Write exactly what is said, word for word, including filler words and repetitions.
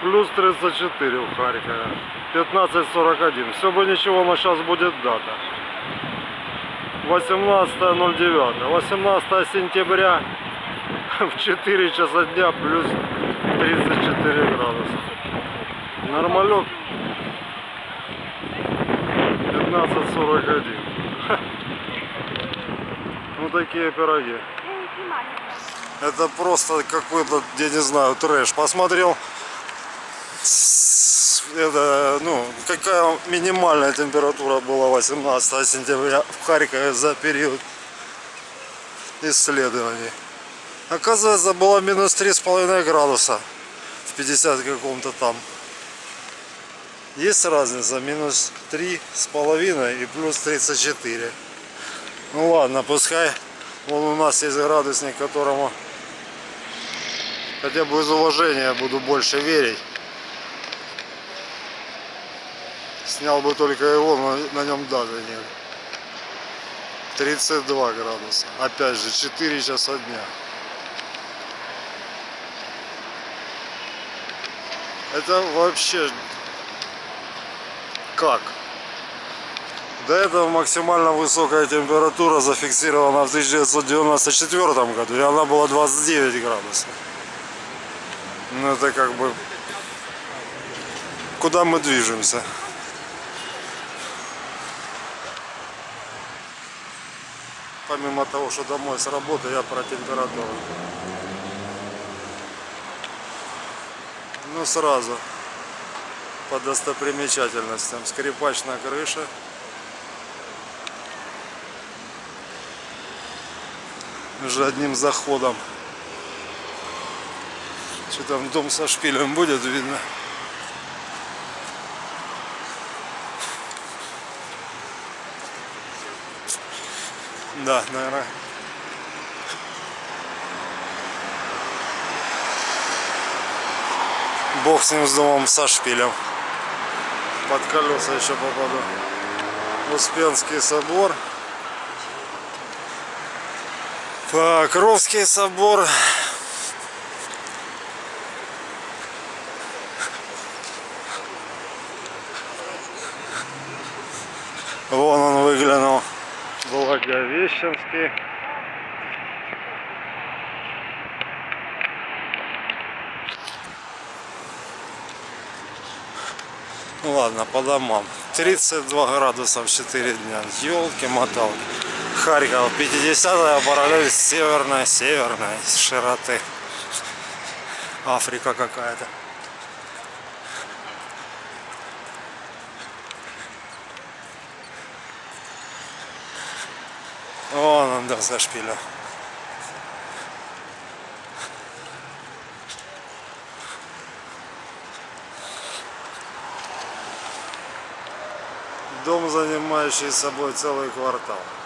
Плюс тридцать четыре в Харькове. пятнадцать сорок один. Все бы ничего, но сейчас будет дата. восемнадцатое ноль девятое. восемнадцатое сентября в четыре часа дня плюс тридцать четыре градуса. Нормалек. пятнадцать сорок один. Ну такие пироги. Это просто какой-то, я не знаю, трэш. Посмотрел, это, ну, какая минимальная температура была восемнадцатого сентября в Харькове за период исследований. Оказывается, было минус три с половиной градуса в пятидесятом каком-то там. Есть разница, минус три с половиной и плюс тридцать четыре. Ну ладно, пускай. Вон у нас есть градусник, которому хотя бы из уважения буду больше верить. Снял бы только его, но на нем даже нет. тридцать два градуса. Опять же, четыре часа дня. Это вообще как? До этого максимально высокая температура зафиксирована в тысяча девятьсот девяносто четвёртом году, и она была двадцать девять градусов. Ну это как бы... Куда мы движемся? Помимо того, что домой с работы, я про температуру. Ну сразу по достопримечательностям. Скрипач на крыше. Уже одним заходом. Что там дом со шпилем будет видно. Да, наверное. Бог с ним, с домом со шпилем. Под колеса еще попаду. Успенский собор. Покровский собор. Вон он выглянул. Благовещенский. Ну ладно, по домам. тридцать два градуса в четыре дня. Ёлки-моталки. Харьков, пятидесятая параллель северной, северной широты. Африка какая-то. Вон он, да, за шпилем. Дом, занимающий собой целый квартал.